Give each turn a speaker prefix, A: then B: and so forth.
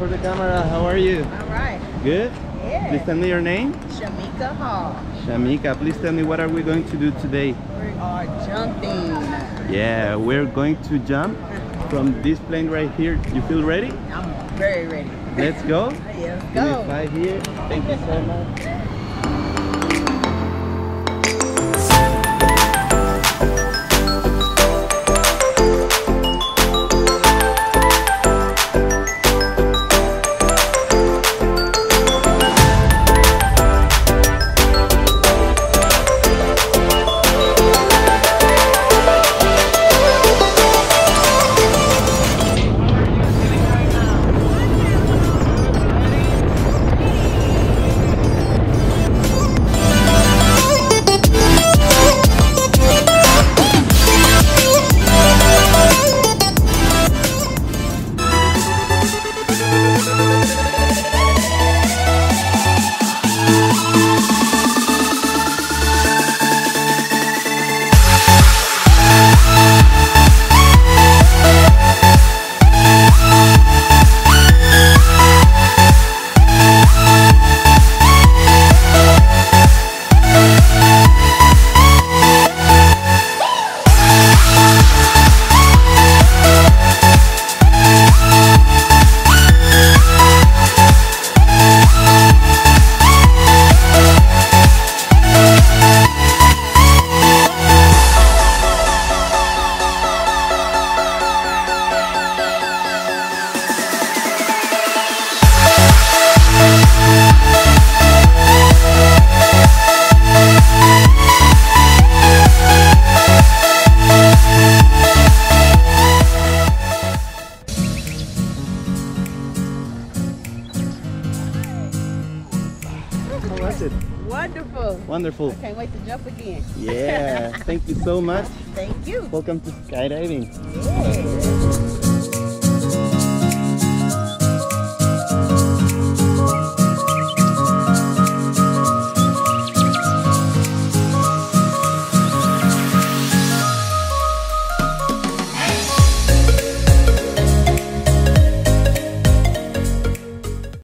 A: for the camera. How are you?
B: All right.
A: Good?
B: Yeah.
A: Please tell me your name.
B: Shemika Hall.
A: Shamika, please tell me what are we going to do today?
B: We are jumping.
A: Yeah, we're going to jump from this plane right here. You feel ready?
B: I'm very ready.
A: Let's go.
B: Let's
A: Give me
B: go.
A: 5 here. Thank you so much. How was it?
B: Wonderful.
A: Wonderful.
B: I can't wait to jump again.
A: Yeah. Thank you so much.
B: Thank you.
A: Welcome to skydiving.
B: Yeah.